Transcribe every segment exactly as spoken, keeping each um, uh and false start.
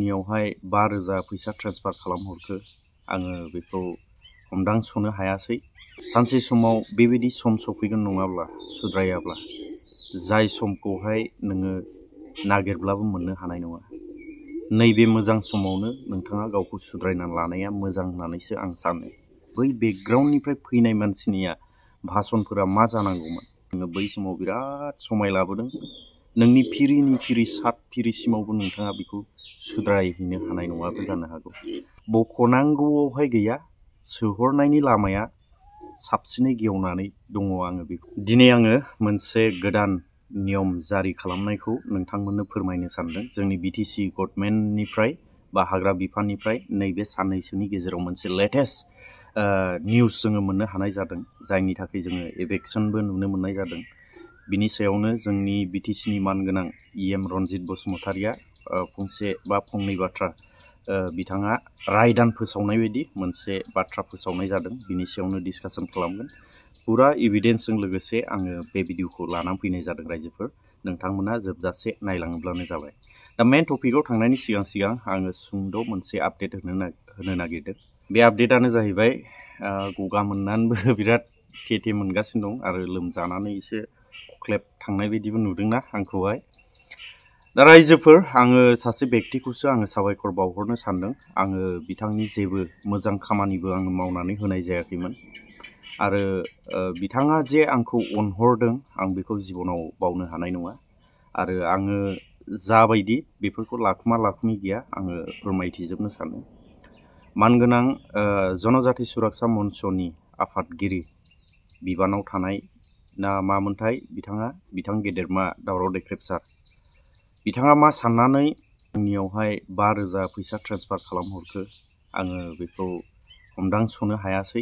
आंनियावहाय बा रोजा फैसा ट्रेन्सफार खालामहरखो आङो बेखौ हमदांस'नो हायासै। सानसे समाव बेबायदि सम सफैगोन नङाब्ला सुद्रायाब्ला जाय समखौहाय नोङो नागिरब्लाबो मोननो हानाय नङा। नैबे मोजां समावनो नोंथाङा गावखौ सुद्रायना लानाया मोजां होननानैसो आं सानो। बै बेकग्राउन्डनिफ्राय फैनाय मानसिनिया भाषणफोरा मा जानांगौमोन। नोङो बै समाव बिराद समाय लाबोदों। नोंनि फिरिनि फिरि सात फिरिसिमावबो नोंथाङा बेखौ सुद्रायहैनो हानाय नङाबो जानो हागौ। बख'नांगौआवहाय गैया, सोहरनायनि लामाया साबसिनै गेवनानै दङ। आङो बेखौ दिनै आङो मोनसे गोदान नियम जारि खालामनायखौ नोंथांमोननो फोरमायनो सानदों। जोंनि बि टि सि गभर्नमेन्टनिफ्राय बा हाग्रा बिफाननिफ्राय नैबे साननैसोनि गेजेराव मोनसे लेटेस्ट निउस जोङो मोननो हानाय जादों, जायनि थाखाय जोङो एभिक्सनबो नुनो मोननाय जादों। बिनि सायावनो जोंनि बि टि सि नि मानगोनां इ एम रनजित बसुमतारिया फंसे बा फंनै बाथ्रा बिथाङा रायदान फोसावनाय बायदि मोनसे बाथ्रा फोसावनाय जादों। बिनि सायावनो डिसकासन खालामगोन। पुरा एभिडेन्सजों लोगोसे आङो बे भिडिअखौ लानानै फैनाय जादों। रायजोफोर नोंथांमोना जोबजासे नायलाङोब्लानो जाबाय। दा मेन टपिकआव थांनायनि सिगां सिगां आङो सुंद' मोनसे आपडेट होनो होनो नागिरदों। बे आपडेटआनो जाहैबाय गगा मोननानैबो बिराद थे मोनगासिनो दं आरो लोमजानानै एसे खख्लेब थांनाय बायदिबो नुदोंना आंखौहाय। दा रायजोफोर आङो सासे बेक्तिखौसो आङो साबायखर बावहरनो सानदों। आङो बिथांनि जेबो मोजां खामानिबो आङो मावनानै होनाय जायाखैमोन आरो बिथाङा जे आंखौ अनहरदों आं बेखौ जिबनाव बावनो हानाय नङा। आरो आङो जाबायदि बेफोरखौ लाखुमा लाखुमि गैया, आङो फोरमायथिजोबनो सानो। मानगोनां जनजाति सुरक्षा मन्चनि आफादगिरि बिबानाव थानाय ना मामोनथाय बिथाङा बिथां गेदेरमा दावराव देख्रेब सार, बिथाङा मा साननानै आंनियावहाय बा रोजा फैसा ट्रेन्सफार खालामहरखो आङो बेखौ हमदांस'नो हायासै।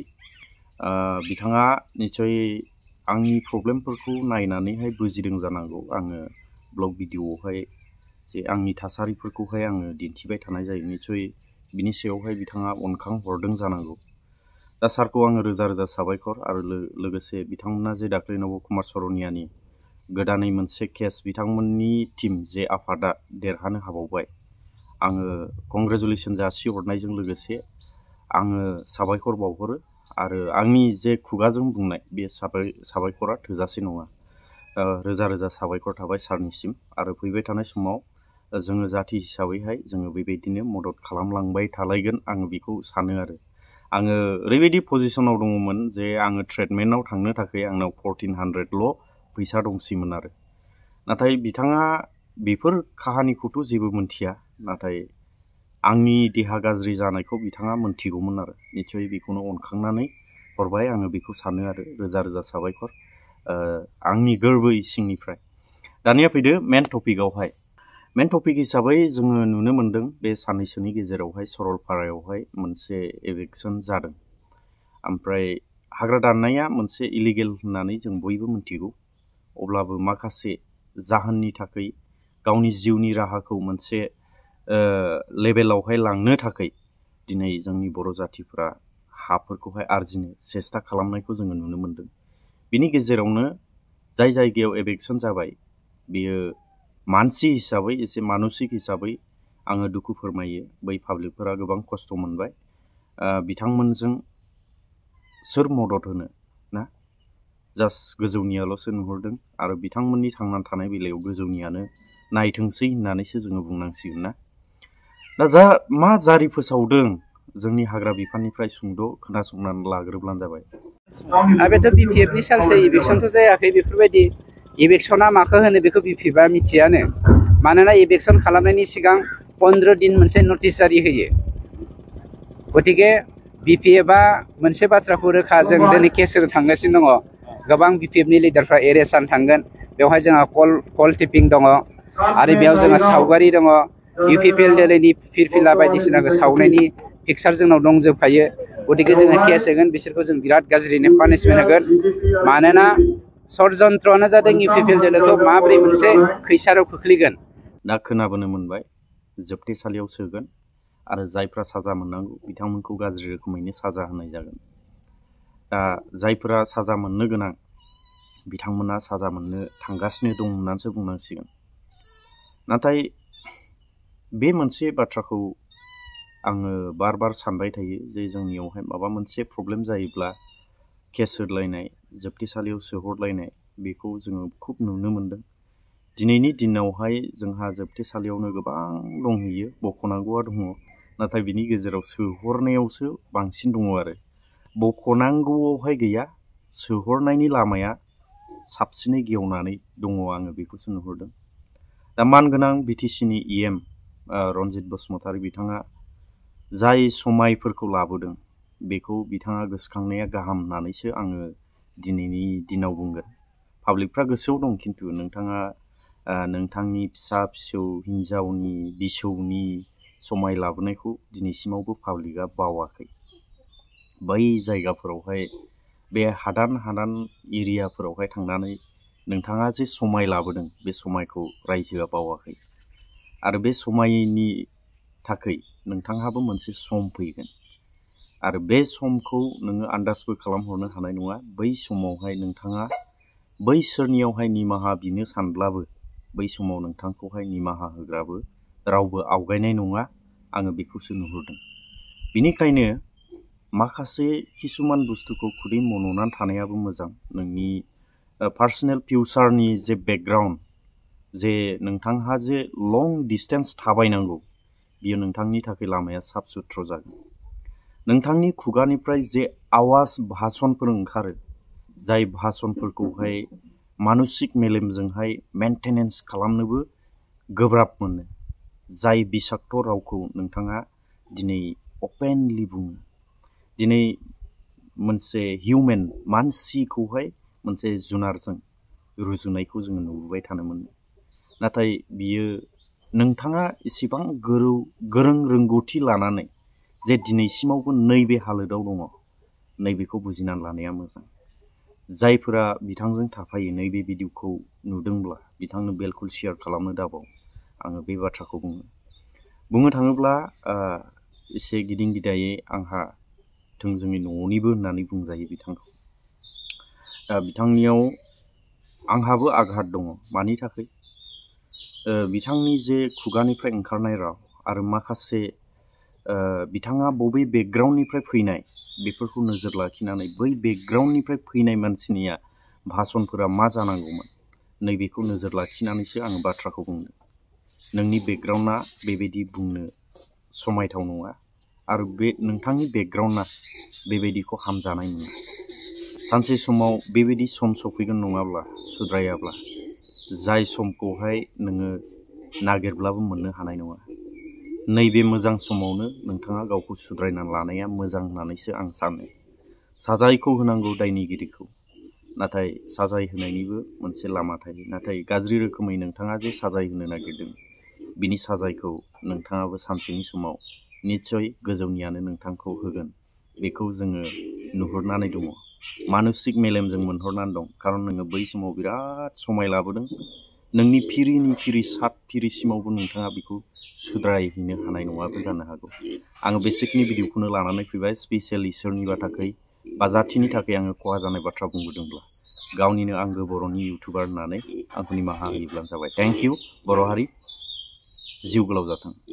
बिथाङा निसय आंनि प्रब्लेमफोरखौ नायनानैहाय बुजिदों जानांगौ। आङो ब्लग भिडिअ'आवहाय जे आंनि थासारिफोरखौहाय आङो दिन्थिबाय थानाय जायो, निसय बिनि सायावहाय बिथाङा अनखां हरदों जानांगौ। दा सारखौ आङो रोजा रोजा साबायखर आरो लोगोसे बिथांमोना जे दाख्लै नब कुमार सरनियानि गोदानै मोनसे केस बिथांमोननि टिम जे आफादा देरहानो हाबावबाय, आङो कंग्रेचुलेसन जासिहरनायजों लोगोसे आङो साबायखर बावहरो। आरो आंनि जे खुगाजों बुंनाय बे साबायखरा थोजासे नङा। रोजा रोजा साबायखर थाबाय सारनिसिम। आरो फैबाय थानाय समाव जोङो जाथि हिसाबैहाय जोङो बेबायदिनो मदद खालामलांबाय थालायगोन आङो बेखौ सानो। आरो आङो ओरैबायदि पजिसनाव दङमोन जे आङो ट्रिटमेन्टआव थांनो थाखाय आंनाव फरटिन हान्ड्रेडल' फैसा दंसैमोन आरो। नाथाय बिथाङा बेफोर काहानिखौथ' जेबो मोनथिया, नाथाय आंनि देहा गाज्रि जानायखौ बिथाङा मोनथिगौमोन आरो निसय बेखौनो अनखांनानै हरबाय। आङो बेखौ सानो आरो रोजा रोजा साबायखर आंनि गोरबो इसिंनिफ्राय। दानिया फैदो मेन टपिकआवहाय। मेन टपिक हिसाबै जोङो नुनो मोन्दों बे साननैसोनि गेजेरावहाय सरलपारायावहाय मोनसे एभिक्सन जादों। ओमफ्राय हाग्रा दाननाया मोनसे इलिगेल होननानै जों बयबो मिथिगौ। अब्लाबो माखासे जाहोननि थाखाय गावनि जिउनि राहाखौ मोनसे लेभेलावहाय लांनो थाखाय दिनै जोंनि बर' जाथिफोरा हाफोरखौहाय आरजिनो सेस्था खालामनायखौ जोङो नुनो मोन्दों। बिनि गेजेरावनो जाय जायगायाव एभिक्सन जाबाय बेयो मानसि हिसाबै एसे मानसिक हिसाबै आङो दुखु फोरमायो। बै पाब्लिकफोरा गोबां खस्थ' मोनबाय। बिथांमोनजों सोर मदद होनो ना, जास्ट गोजौनियाल'सो नुहुरदों आरो बिथांमोननि थांनानै थानाय बेलायाव गोजौनियानो नायथोंसै होननानैसो जोङो बुंनांसिगोन ना। दा जा मा जारि फोसावदों जोंनि हाग्रा बिफाननिफ्राय सुंद' खोनासंनानै लाग्रोब्लानो जाबाय। बेथ' बि पि एफ नि सालसो इभिक्सनथ' जायाखै। बेफोरबायदि इभिक्सना माखौ होनो बेखौ बि पि एफ आ मिथियानो। मानोना इभिक्सन खालामनायनि सिगां पन्द्र' दिन मोनसे नटिस जारि होयो। गतिके बि पि एफ आ मोनसे बाथ्राखौ रोखा, जों दिनै केस होनो थांगासिनो दङ। गोबां बि पि एफ नि लिडारफ्रा एरेस्ट जानो थांगोन। बेवहाय जोंहा कल कल टिपिं दङ आरो बेयाव जोंहा सावगारि दङ। इउ पि पि एल दिल्लीनि फिरफिला बायदिसिनाखौ सावनायनि पिक्सार जोंनाव दंजोबखायो। गतिके जोङो केस होगोन, बिसोरखौ जों बिराद गाज्रिनो पानिशमेन्ट होगोन। मानोना षड्यन्त्रआनो जादों इउ पि पि एल दिल्लीखौ माबोरै मोनसे खैसाराव खोख्लैगोन। दा खोनाबोनो मोनबाय जोबथेसालियाव सोगोन आरो जायफ्रा साजा मोननांगौ बिथांमोनखौ गाज्रि रोखोमैनो साजा होनाय जागोन। दा जायफोरा साजा मोननो गोनां बिथांमोना साजा मोननो थांगासिनो दं होननानैसो बुंनांसिगोन। नाथाय बे मोनसे बाथ्राखौ आङो बार बार सानबाय थायो जे जोंनियावहाय माबा मोनसे प्रब्लेम जायोब्ला केस होलायनाय जोबथेसालियाव सोहरलायनाय बेखौ जोङो खुब नुनो मोनदों। दिनैनि दिनावहाय जोंहा जोबथेसालियावनो गोबां दंहैयो, बख'नांगौआ दङ, नाथाय बिनि गेजेराव सोहरनायावसो बांसिन दङ आरो। बख'नांगौआवहाय गैया, सोहरनायनि लामाया साबसिनै गेवनानै दङ, आङो बेखौसो नुहुरदों। दा मानगोनां बिटिसिनि इएम रनजित बसुमतारी बिथाङा जाय समायफोरखौ लाबोदों बेखौ बिथाङा गोसोखांनाया गाहाम होननानैसो आङो दिनैनि दिनाव बुंगोन। पाब्लिकफ्रा गोसोआव दं, खिन्थु नोंथाङा नोंथांनि फिसा फिसौ हिन्जावनि बिसौनि समाय लाबोनायखौ दिनैसिमावबो पाब्लिकआ बावाखै। बै जायगाफोरावहाय बे हादान हादान एरियाफोरावहाय थांनानै नोंथाङा जे समाय लाबोदों बे समायखौ रायजोआ बावाखै। आरो बे समायनि थाखाय नोंथांहाबो मोनसे सम फैगोन आरो बे समखौ नोङो आन्दाजबो खालामहरनो हानाय नङा। बै समावहाय नोंथाङा बैसोरनियावहाय निमाहा बिनो सानब्लाबो बै समाव नोंथांखौहाय निमाहा होग्राबो रावबो आवगायनाय नङा, आङो बेखौसो नुहुरदों। बिनिखायनो माखासे किसुमान बुस्थुखौ खुदै मन'नानै थानायाबो मोजां। नोंनि पार्सनेल फिउचारनि जे बेकग्राउन्ड, जे नोंथांहा जे लं डिस्टेन्स थाबायनांगौ, बियो नोंथांनि थाखाय लामाया साफ सुथ्र जागोन। नोंथांनि खुगानिफ्राय जे आवाज भाषणफोर ओंखारो, जाय भाषणफोरखौहाय मानसिक मेलेमजोंहाय मेनटेनेन्स खालामनोबो गोब्राब मोनो, जाय बिसाक्त रावखौ नोंथाङा दिनै अपेनलि बुङो। दिनै मोनसे हिउमेन मानसिखौहाय मोनसे जुनारजों रुजुनायखौ जोङो नुबोबाय थानो मोनो। नाथाय बियो नोंथाङा इसेबां गोरौ गोरों रोंगौथि लानानै जे दिनैसिमावबो नैबे हालोदाव दङ, नैबेखौ बुजिनानै लानाया मोजां। जायफोरा बिथांजों थाफायो नैबे भिडिअखौ नुदोंब्ला बिथांनो बेलकुल शेयार खालामनो दाबाव, आङो बे बाथ्राखौ बुङो। बुंनो थाङोब्ला एसे गिदिं गिदायै आंहा थोंजोङै न'निबो होननानै बुंजायो बिथांखौ। दा बिथांनियाव आंहाबो आघात दङ। मानि थाखाय? बिथांनि जे खुगानिफ्राय ओंखारनाय राव आरो माखासे बिथाङा बबे बेकग्राउन्डनिफ्राय फैनाय बेफोरखौ नोजोर लाखिनानै बै बेकग्राउन्डनिफ्राय फैनाय मानसिनिया भाषणफोरा मा जानांगौमोन, नैबेखौ नोजोर लाखिनानैसो आङो बाथ्राखौ बुंदों। नोंनि बेकग्राउन्डआ बेबायदि बुंनो समायथाव नङा आरो बे नोंथांनि बेकग्राउन्डआ बेबायदिखौ हामजानाय नङा। सानसे समाव बेबायदि सम सफैगोन नङाब्ला, सुद्रायाब्ला, जाय समखौहाय नोङो नागिरब्लाबो मोननो हानाय नङा। नैबे मोजां समावनो नोंथाङा गावखौ सुद्रायनानै लानाया मोजां होननानैसो आं सानो। साजायखौ होनांगौ दायनिगिरिखौ, नाथाय साजाय होनायनिबो मोनसे लामा थायो। नाथाय गाज्रि रोखोमै नोंथाङा जे साजाय होनो नागिरदों, बिनि साजायखौ नोंथाङाबो सानसेनि समाव निस्सय गोजौनियानो नोंथांखौ होगोन, बेखौ जोङो नुहुरनानै दङ। मानसिक मेलेमजों मोनहरनानै दं। खारन नोङो बै समाव बिराद समाय लाबोदों। नोंनि फिरिनि फिरि सात फिरिसिमावबो नोंथाङा बेखौ सुद्रायहैनो हानाय नङाबो जानो हागौ। आङो बेसिकनि भिडिअखौनो लानानै फैबाय, स्पेसियेलि सोरनिबा थाखाय बा जाथिनि थाखाय आङो खहा जानाय बाथ्रा बुंबोदोंब्ला गावनिनो आंगो बर'नि इउटुबार होननानै आंखौ निमाहा होयोब्लानो जाबाय। थेंक इउ बर' हारि, जिउ गोलाव जाथों।